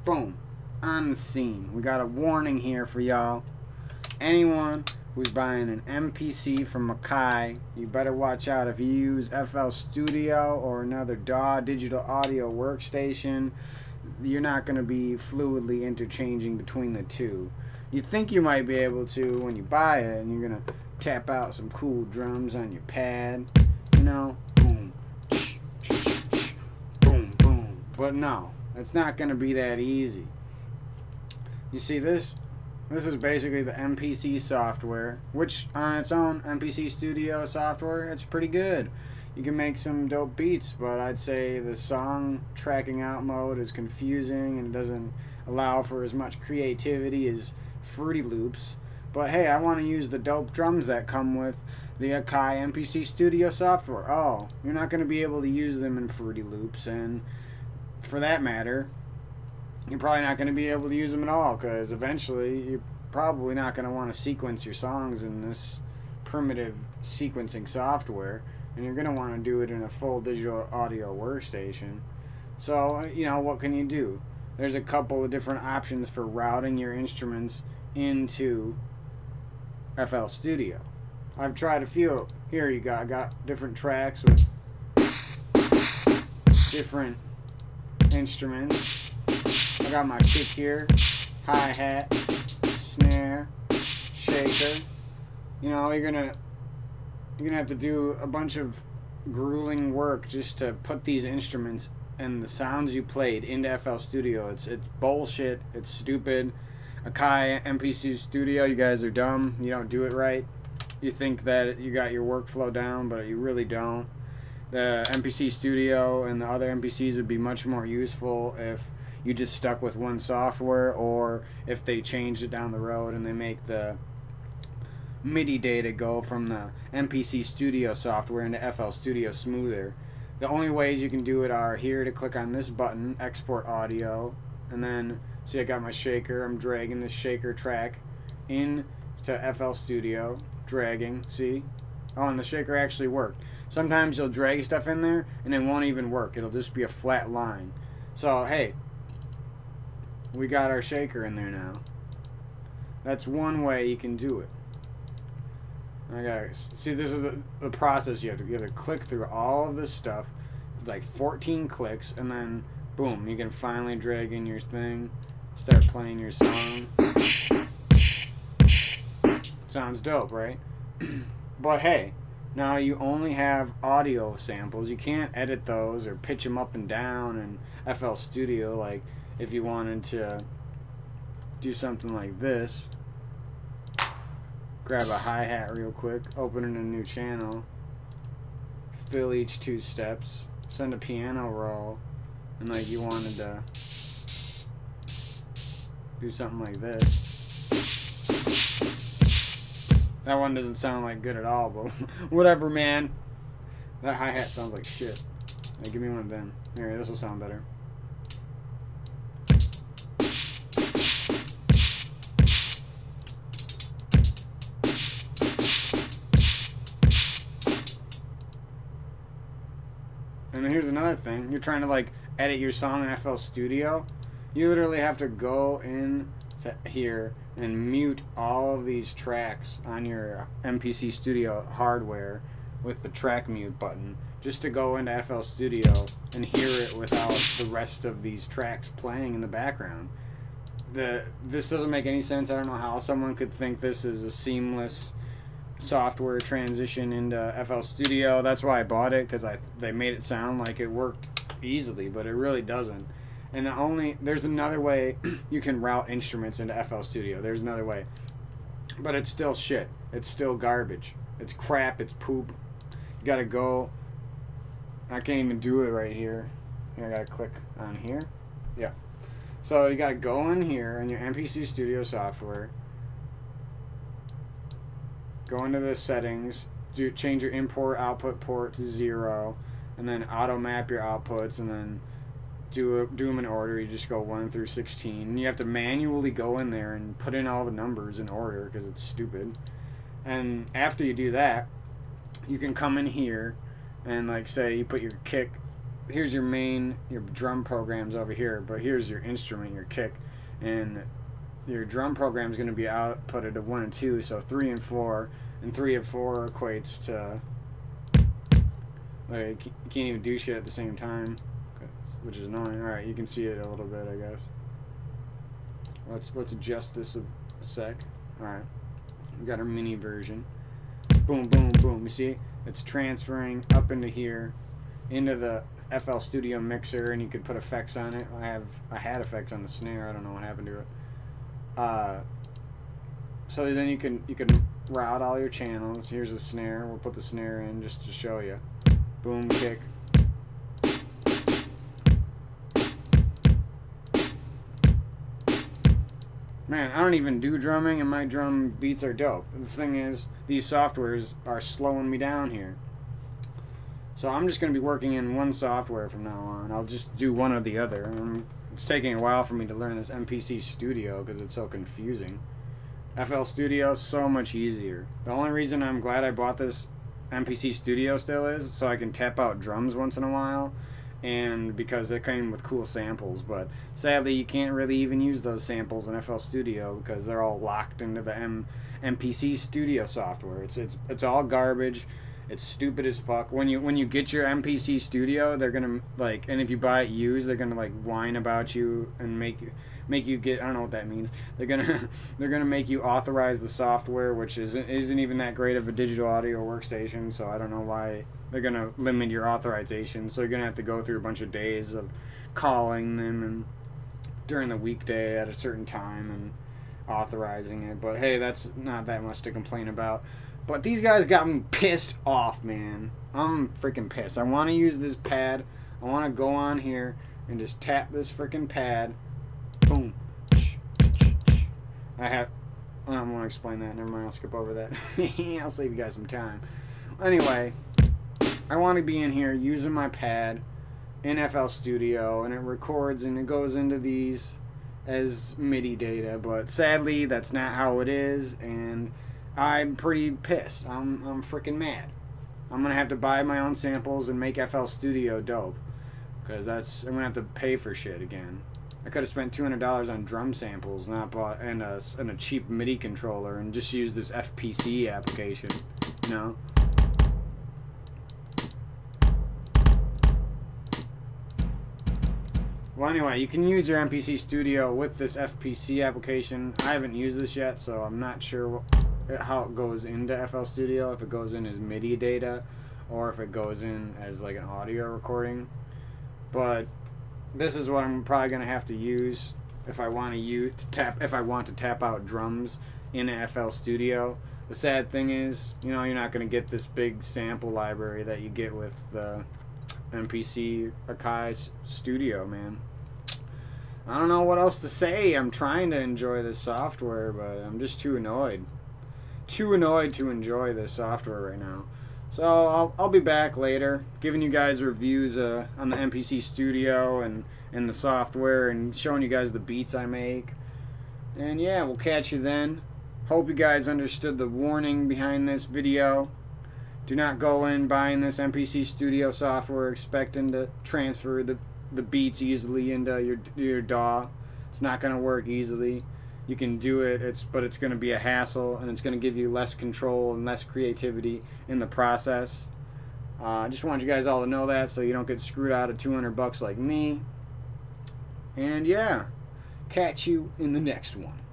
boom, on the scene. We got a warning here for y'all. Anyone who's buying an MPC from Akai, you better watch out. If you use FL Studio or another DAW, digital audio workstation, you're not going to be fluidly interchanging between the two. You think you might be able to when you buy it, and you're going to tap out some cool drums on your pad, you know, boom, boom, boom. But no, it's not going to be that easy. You see, this is basically the MPC software, which on its own, MPC Studio software, it's pretty good. You can make some dope beats, but I'd say the song tracking out mode is confusing and it doesn't allow for as much creativity as Fruity Loops. But hey, I want to use the dope drums that come with the Akai MPC Studio software. Oh, you're not going to be able to use them in Fruity Loops, and for that matter, you're probably not going to be able to use them at all, because eventually you're probably not going to want to sequence your songs in this primitive sequencing software, and you're going to want to do it in a full digital audio workstation. So, you know, what can you do? There's a couple of different options for routing your instruments into FL Studio. I've tried a few. Here you go. I got different tracks with different instruments. I got my kick here, hi-hat, snare, shaker. You know, you're gonna have to do a bunch of grueling work just to put these instruments and the sounds you played into FL Studio. It's bullshit. It's stupid. Akai MPC Studio, you guys are dumb. You don't do it right. You think that you got your workflow down, but you really don't. The MPC Studio and the other MPCs would be much more useful if you just stuck with one software, or if they changed it down the road and they make the MIDI data go from the MPC Studio software into FL Studio smoother. The only ways you can do it are here to click on this button, export audio, and then see I got my shaker. I'm dragging this shaker track into FL Studio, dragging, see? Oh, and the shaker actually worked. Sometimes you'll drag stuff in there and it won't even work. It'll just be a flat line. So, hey, we got our shaker in there now. That's one way you can do it. I gotta see, this is the process. You have to click through all of this stuff, like 14 clicks, and then boom, you can finally drag in your thing, start playing your song. Sounds dope, right? But hey, now you only have audio samples. You can't edit those or pitch them up and down in FL Studio. Like if you wanted to do something like this, grab a hi-hat real quick, open in a new channel, fill each 2 steps, send a piano roll, and like you wanted to do something like this. That one doesn't sound like good at all, but whatever, man. That hi-hat sounds like shit. Hey, give me one of them. Here, this will sound better. And then here's another thing. You're trying to like edit your song in FL Studio. You literally have to go in to here and mute all of these tracks on your MPC Studio hardware with the track mute button, just to go into FL Studio and hear it without the rest of these tracks playing in the background. This doesn't make any sense. I don't know how someone could think this is a seamless software transition into FL Studio. That's why I bought it, because they made it sound like it worked easily, but it really doesn't. And there's another way you can route instruments into FL Studio. There's another way, but it's still shit. It's still garbage. It's crap. It's poop. You gotta go. I can't even do it right here. Here, I gotta click on here. Yeah. So you gotta go in here in your MPC Studio software. Go into the settings, change your import output port to 0, and then auto map your outputs, and then do them in order. You just go 1 through 16. And you have to manually go in there and put in all the numbers in order, because it's stupid. And after you do that, you can come in here and like say you put your kick here's your main, your drum programs over here, but here's your instrument, your kick, and your drum program is going to be outputted to 1 and 2, so 3 and 4, and 3 and 4 equates to, like, you can't even do shit at the same time, which is annoying. Alright, you can see it a little bit, I guess. Let's adjust this a sec. Alright, we got our mini version. Boom, boom, boom. You see? It's transferring up into here, into the FL Studio mixer, and you could put effects on it. I had effects on the snare. I don't know what happened to it. So then you can route all your channels. Here's the snare. We'll put the snare in just to show you. Boom, kick. Man, I don't even do drumming, and my drum beats are dope. The thing is, these softwares are slowing me down here. So I'm just going to be working in one software from now on. I'll just do one or the other. It's taking a while for me to learn this MPC Studio because it's so confusing. FL Studio, so much easier. The only reason I'm glad I bought this MPC Studio still is so I can tap out drums once in a while, and because it came with cool samples, but sadly you can't really even use those samples in FL Studio because they're all locked into the MPC Studio software. It's all garbage. It's stupid as fuck. When you get your MPC Studio, they're gonna like, and if you buy it used, they're gonna like whine about you and make you get, I don't know what that means. They're gonna make you authorize the software, which isn't even that great of a digital audio workstation. So I don't know why they're gonna limit your authorization. So you're gonna have to go through a bunch of days of calling them and during the weekday at a certain time and authorizing it. But hey, that's not that much to complain about. But these guys got me pissed off, man. I'm freaking pissed. I want to use this pad. I want to go on here and just tap this freaking pad. Boom. I don't want to explain that. Never mind. I'll skip over that. I'll save you guys some time. Anyway, I want to be in here using my pad in FL Studio, and it records and it goes into these as MIDI data. But sadly, that's not how it is, and I'm pretty pissed. I'm freaking mad. I'm gonna have to buy my own samples and make FL Studio dope, because I'm gonna have to pay for shit again. I could have spent $200 on drum samples, not bought and a cheap MIDI controller, and just use this FPC application. You know. Well, anyway, you can use your MPC Studio with this FPC application. I haven't used this yet, so I'm not sure how it goes into FL Studio, if it goes in as MIDI data or if it goes in as like an audio recording. But this is what I'm probably gonna have to use if I want to tap out drums in FL Studio. The sad thing is, you know, you're not gonna get this big sample library that you get with the MPC Akai Studio, man. I don't know what else to say. I'm trying to enjoy this software, but I'm just too annoyed. Too annoyed to enjoy this software right now. So I'll be back later giving you guys reviews on the MPC Studio and the software, and showing you guys the beats I make. And yeah, we'll catch you then. Hope you guys understood the warning behind this video. Do not go in buying this MPC Studio software expecting to transfer the beats easily into your DAW. It's not going to work easily. You can do it, but it's going to be a hassle, and it's going to give you less control and less creativity in the process. I just want you guys all to know that, so you don't get screwed out of $200 like me. And yeah, catch you in the next one.